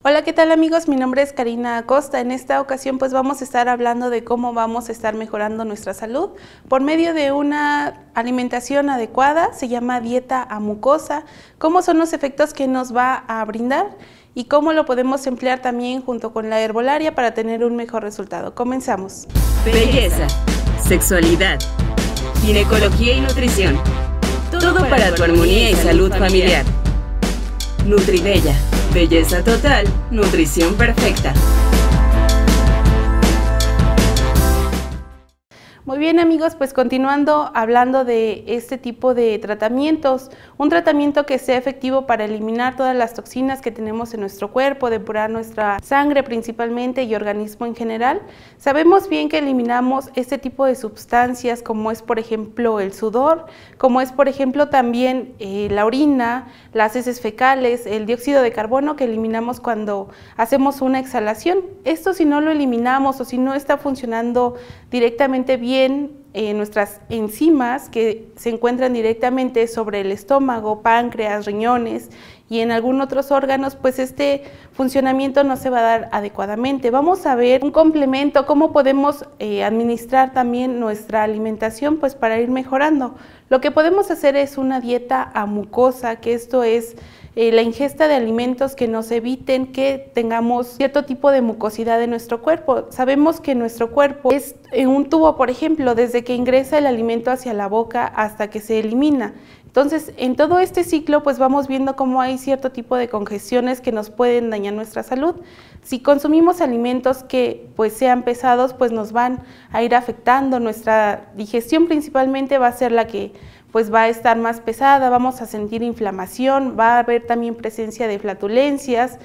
Hola, ¿qué tal amigos? Mi nombre es Karina Acosta. En esta ocasión pues vamos a estar hablando de cómo vamos a estar mejorando nuestra salud por medio de una alimentación adecuada, se llama dieta amucosa, cómo son los efectos que nos va a brindar y cómo lo podemos emplear también junto con la herbolaria para tener un mejor resultado. Comenzamos. Belleza, sexualidad, ginecología y nutrición. Todo para tu armonía y salud familiar. Nutribella. Belleza total, nutrición perfecta. Muy bien amigos, pues continuando hablando de este tipo de tratamientos, un tratamiento que sea efectivo para eliminar todas las toxinas que tenemos en nuestro cuerpo, depurar nuestra sangre principalmente y organismo en general. Sabemos bien que eliminamos este tipo de sustancias como es por ejemplo el sudor, como es por ejemplo también la orina, las heces fecales, el dióxido de carbono que eliminamos cuando hacemos una exhalación. Esto si no lo eliminamos o si no está funcionando directamente bien, nuestras enzimas que se encuentran directamente sobre el estómago, páncreas, riñones y en algunos otros órganos, pues este funcionamiento no se va a dar adecuadamente. Vamos a ver un complemento, cómo podemos administrar también nuestra alimentación pues para ir mejorando. Lo que podemos hacer es una dieta amucosa, que esto es la ingesta de alimentos que nos eviten que tengamos cierto tipo de mucosidad en nuestro cuerpo. Sabemos que nuestro cuerpo es un tubo, por ejemplo, desde que ingresa el alimento hacia la boca hasta que se elimina. Entonces, en todo este ciclo, pues vamos viendo cómo hay cierto tipo de congestiones que nos pueden dañar nuestra salud. Si consumimos alimentos que pues sean pesados, pues nos van a ir afectando. Nuestra digestión principalmente va a ser la que pues va a estar más pesada, vamos a sentir inflamación, va a haber también presencia de flatulencias,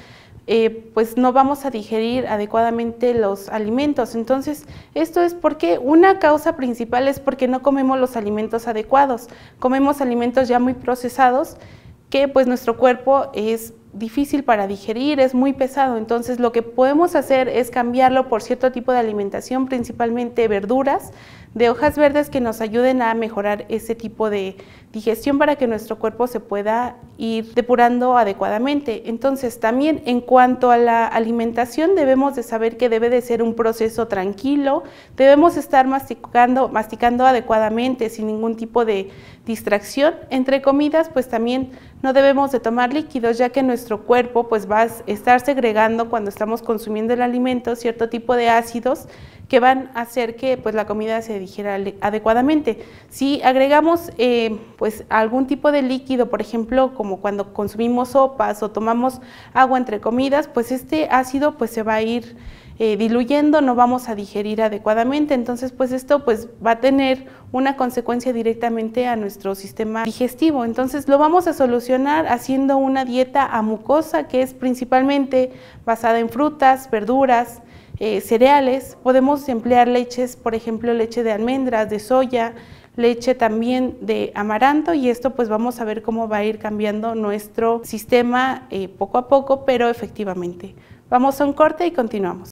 pues no vamos a digerir adecuadamente los alimentos. Entonces, esto es porque una causa principal es porque no comemos los alimentos adecuados, comemos alimentos ya muy procesados que pues nuestro cuerpo es difícil para digerir, es muy pesado. Entonces lo que podemos hacer es cambiarlo por cierto tipo de alimentación, principalmente verduras de hojas verdes que nos ayuden a mejorar ese tipo de digestión para que nuestro cuerpo se pueda ir depurando adecuadamente. Entonces también en cuanto a la alimentación debemos de saber que debe de ser un proceso tranquilo, debemos estar masticando adecuadamente sin ningún tipo de distracción. Entre comidas pues también no debemos de tomar líquidos, ya que nuestro cuerpo pues va a estar segregando cuando estamos consumiendo el alimento cierto tipo de ácidos que van a hacer que pues la comida se digiera adecuadamente. Si agregamos pues algún tipo de líquido, por ejemplo, como cuando consumimos sopas o tomamos agua entre comidas, pues este ácido pues se va a ir diluyendo, no vamos a digerir adecuadamente. Entonces pues esto pues va a tener una consecuencia directamente a nuestro sistema digestivo. Entonces lo vamos a solucionar haciendo una dieta amucosa, que es principalmente basada en frutas, verduras, cereales. Podemos emplear leches, por ejemplo leche de almendras, de soya, leche también de amaranto, y esto pues vamos a ver cómo va a ir cambiando nuestro sistema poco a poco, pero efectivamente. Vamos a un corte y continuamos.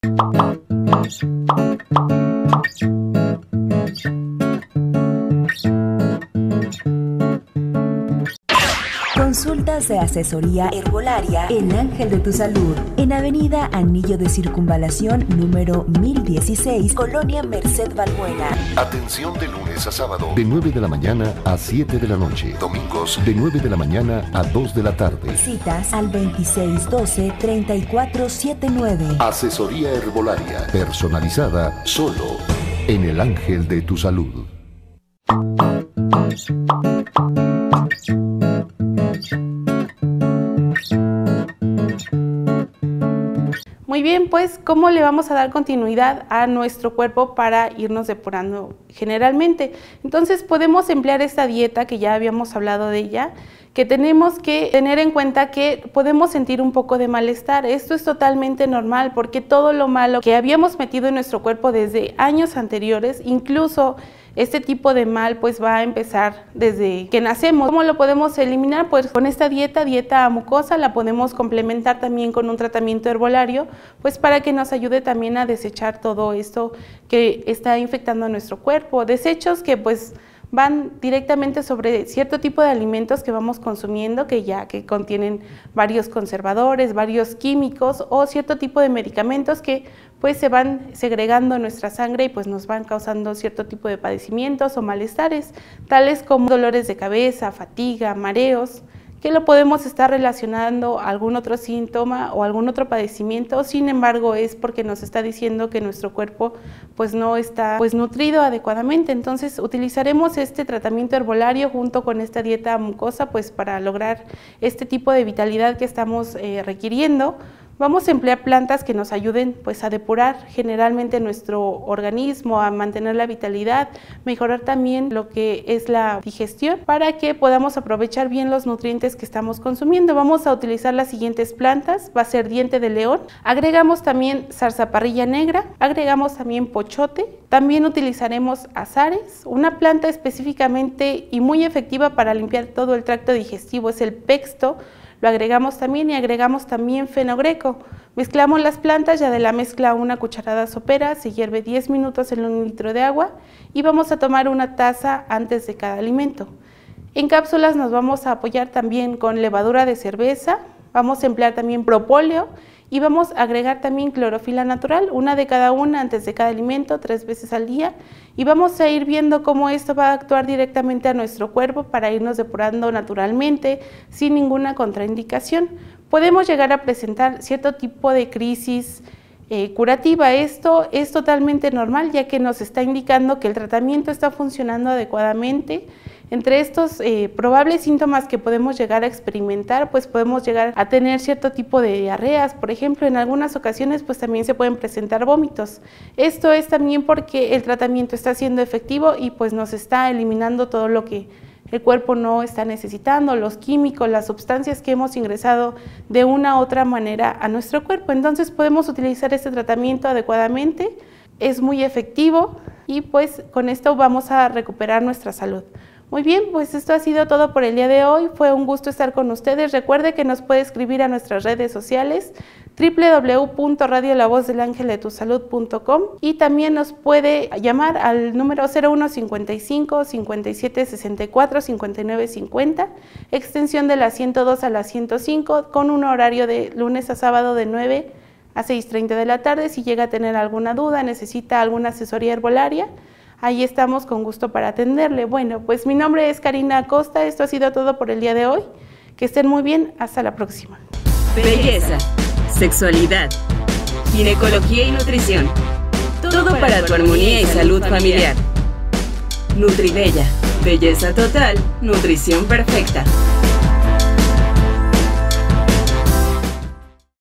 Consultas de asesoría herbolaria El Ángel de tu Salud, en Avenida Anillo de Circunvalación número 1016, Colonia Merced Balbuena. Atención de lunes a sábado, de 9 de la mañana a 7 de la noche. Domingos, de 9 de la mañana a 2 de la tarde. Citas al 2612-3479. Asesoría herbolaria, personalizada, solo en El Ángel de tu Salud. Muy bien, pues, ¿cómo le vamos a dar continuidad a nuestro cuerpo para irnos depurando generalmente? Entonces, podemos emplear esta dieta que ya habíamos hablado de ella, que tenemos que tener en cuenta que podemos sentir un poco de malestar. Esto es totalmente normal porque todo lo malo que habíamos metido en nuestro cuerpo desde años anteriores, incluso este tipo de mal pues va a empezar desde que nacemos. ¿Cómo lo podemos eliminar? Pues con esta dieta amucosa. La podemos complementar también con un tratamiento herbolario, pues para que nos ayude también a desechar todo esto que está infectando nuestro cuerpo. Desechos que pues van directamente sobre cierto tipo de alimentos que vamos consumiendo, que contienen varios conservadores, varios químicos o cierto tipo de medicamentos que pues se van segregando en nuestra sangre y pues nos van causando cierto tipo de padecimientos o malestares, tales como dolores de cabeza, fatiga, mareos, que lo podemos estar relacionando a algún otro síntoma o algún otro padecimiento. Sin embargo, es porque nos está diciendo que nuestro cuerpo pues no está nutrido adecuadamente. Entonces utilizaremos este tratamiento herbolario junto con esta dieta mucosa pues para lograr este tipo de vitalidad que estamos requiriendo. Vamos a emplear plantas que nos ayuden pues a depurar generalmente nuestro organismo, a mantener la vitalidad, mejorar también lo que es la digestión para que podamos aprovechar bien los nutrientes que estamos consumiendo. Vamos a utilizar las siguientes plantas, va a ser diente de león, agregamos también zarzaparrilla negra, agregamos también pochote, también utilizaremos azares, una planta específicamente y muy efectiva para limpiar todo el tracto digestivo es el pexto. Lo agregamos también y agregamos también fenogreco. Mezclamos las plantas, ya de la mezcla una cucharada sopera, se hierve 10 minutos en 1 litro de agua y vamos a tomar una taza antes de cada alimento. En cápsulas nos vamos a apoyar también con levadura de cerveza, vamos a emplear también propóleo y vamos a agregar también clorofila natural, una de cada una antes de cada alimento, 3 veces al día, y vamos a ir viendo cómo esto va a actuar directamente a nuestro cuerpo para irnos depurando naturalmente, sin ninguna contraindicación. Podemos llegar a presentar cierto tipo de crisis curativa. Esto es totalmente normal, ya que nos está indicando que el tratamiento está funcionando adecuadamente. Entre estos probables síntomas que podemos llegar a experimentar, pues podemos llegar a tener cierto tipo de diarreas, por ejemplo, en algunas ocasiones pues también se pueden presentar vómitos. Esto es también porque el tratamiento está siendo efectivo y pues nos está eliminando todo lo que el cuerpo no está necesitando, los químicos, las sustancias que hemos ingresado de una u otra manera a nuestro cuerpo. Entonces podemos utilizar este tratamiento adecuadamente, es muy efectivo y pues con esto vamos a recuperar nuestra salud. Muy bien, pues esto ha sido todo por el día de hoy. Fue un gusto estar con ustedes. Recuerde que nos puede escribir a nuestras redes sociales www.radiolavozdelangeldetusalud.com y también nos puede llamar al número 0155 57 64 59 50, extensión de la 102 a la 105, con un horario de lunes a sábado de 9 a 6:30 de la tarde. Si llega a tener alguna duda, necesita alguna asesoría herbolaria, ahí estamos con gusto para atenderle. Bueno, pues mi nombre es Karina Acosta, esto ha sido todo por el día de hoy. Que estén muy bien, hasta la próxima. Belleza, sexualidad, ginecología y nutrición. Todo para tu armonía y salud familiar. Nutribella, belleza total, nutrición perfecta.